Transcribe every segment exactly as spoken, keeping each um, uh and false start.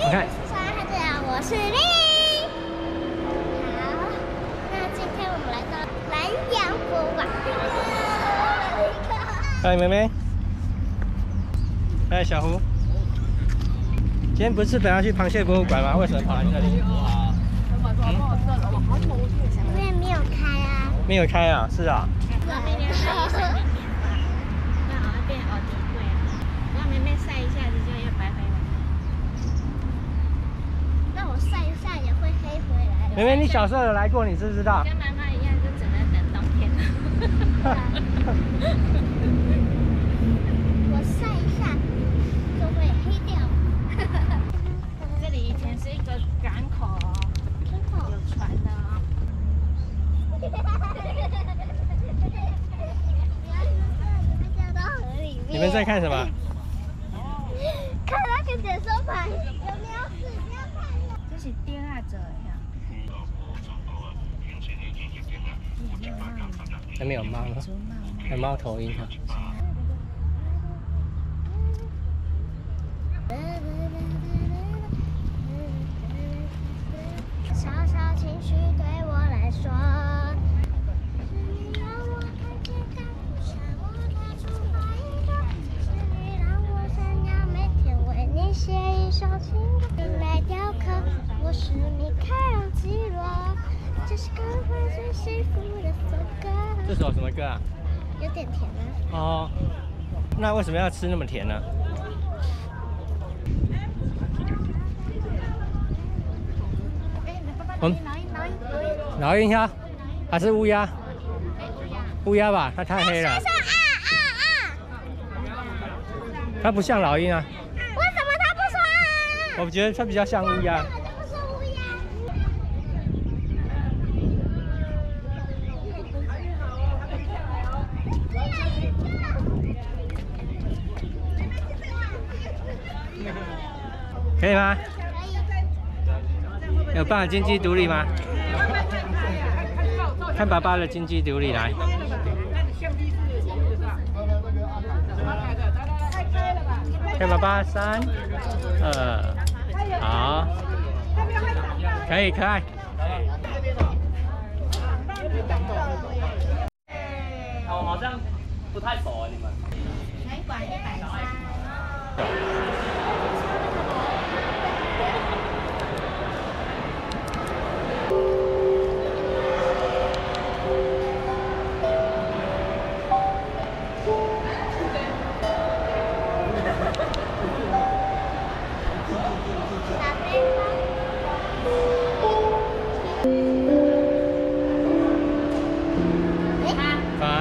你看。 我是丽。好，那今天我们来到南洋博物馆。 嗨，妹妹。嗨，小胡。今天不是本来要去螃蟹博物馆吗？为什么跑来这里？嗯？ 因为没有开啊。 没有开啊？是啊。 那明天晒一晒。那好像变好低贵啊！让妹妹晒一下子就又白回来。 那我晒一下也会黑回来。 妹妹，你小时候有来过，你知不知道？ 跟妈妈一样，就只能等冬天了。 我晒一下就会黑掉。 这里以前是一个港口哦，有船的哦。 你们在看什么？ 看那个解说牌，有没有死？不要看了。 这是第二者呀。 还没有猫呢，还猫头鹰啊。 小小情绪对我来说，是你让我看见赶不上我的出发一个，是你让我想要每天为你写一首情歌。用来雕刻，我是你开朗起落，这是个我最幸福的风格。 这首什么歌啊？ 有点甜啊。 哦，那为什么要吃那么甜呢？我们老鹰呀，还是乌鸦？乌鸦吧，它太黑了。 说啊啊啊！ 它不像老鹰啊。 为什么他不说啊？ 我觉得它比较像乌鸦。 他就不说乌鸦。 可以吗？ 可以。 有办法经济独立吗？看爸爸的经济独立来。看爸爸，三、二，好，可以，可爱。我好像不太熟啊，你们。 南馆一百三。 爸。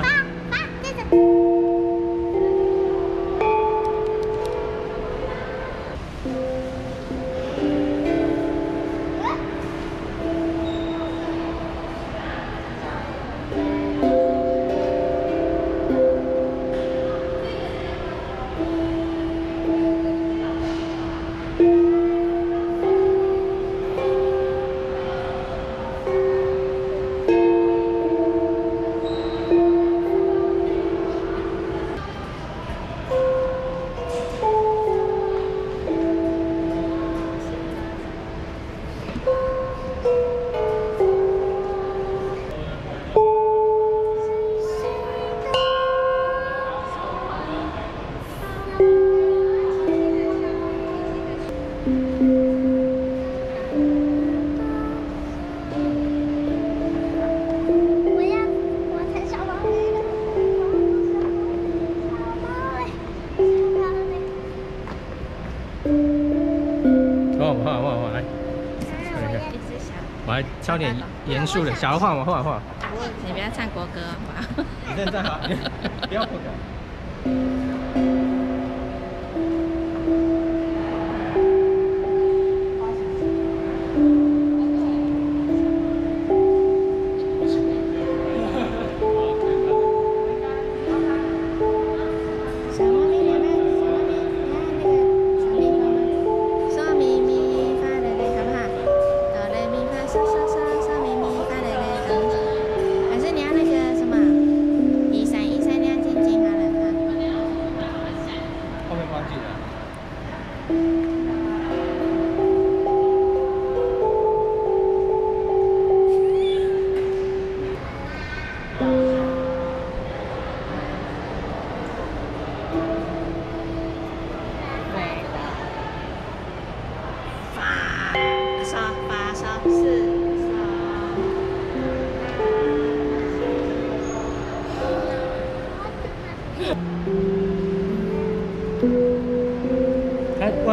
我来挑点严肃的，小孩换我换我换我。 你不要唱国歌好不好？ 你认真好，不要破梗。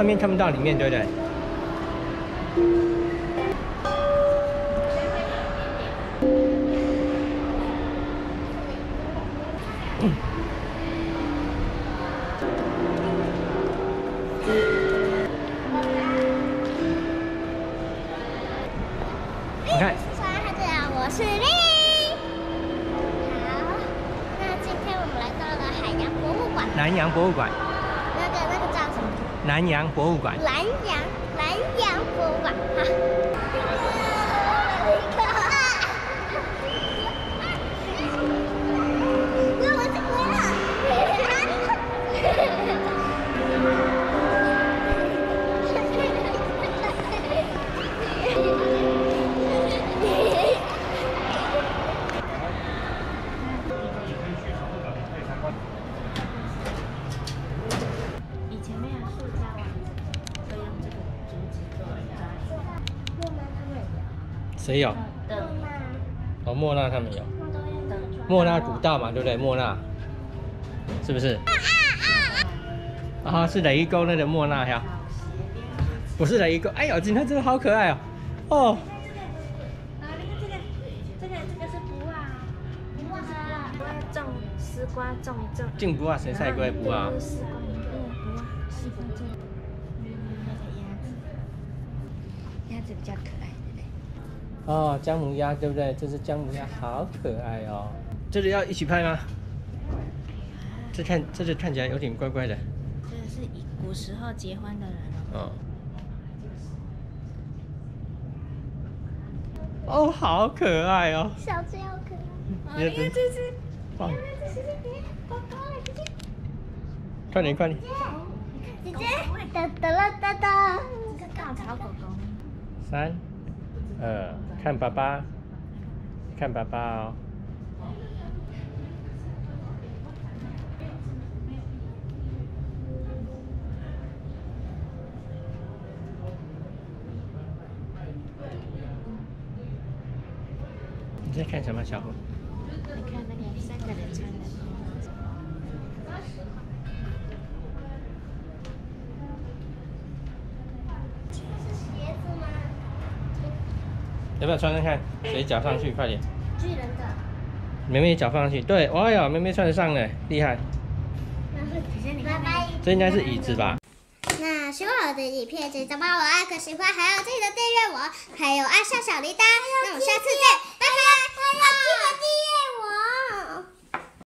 外面看不到里面，对不对？嗯。你看。 我是丽。好，那今天我们来到了海洋博物馆。 南洋博物馆。 那个那个叫什么？ 南洋博物馆。 南洋南洋博物馆。好。那我怎么了？ 以前没有塑胶网子，会用这个竹子做抓子。 谁有？ 的哦，莫娜他们有。莫娜古道嘛，对不对？莫娜，是不是？啊，是雷公那个莫娜呀。不是雷公，哎呦，今天真的好可爱哦！哦。 啊，你看这个，这个这个是卜啊，卜啊，种丝瓜种一种。 种卜啊，谁菜龟卜啊？ 丝瓜，嗯，卜啊，丝瓜种。那个鸭子，鸭子比较可爱，对不对？ 哦，姜母鸭对不对？这是姜母鸭，好可爱哦。这里要一起拍吗？这看，这就看起来有点怪怪的。 这个是以古时候结婚的人哦。 哦。哦，好可爱哦。 小猪好可爱。 你看这是， 哇！ 这是宝宝来，姐姐。 快点，快点。 姐姐，哒哒啦哒哒。 这是稻草狗狗。 三、二，看爸爸，看爸爸哦。你在看什么，小虎？ 你看那个三个人穿的。 鞋子吗？ 要不要穿穿看？谁脚上去？快点！ 巨人的。 妹妹脚放上去，对，哇呀，妹妹穿得上了，厉害。 拜拜。 这应该是椅子吧？ 那喜欢我的影片，记得帮我按个喜欢，还有记得订阅我，还有按下小铃铛。那我们下次见。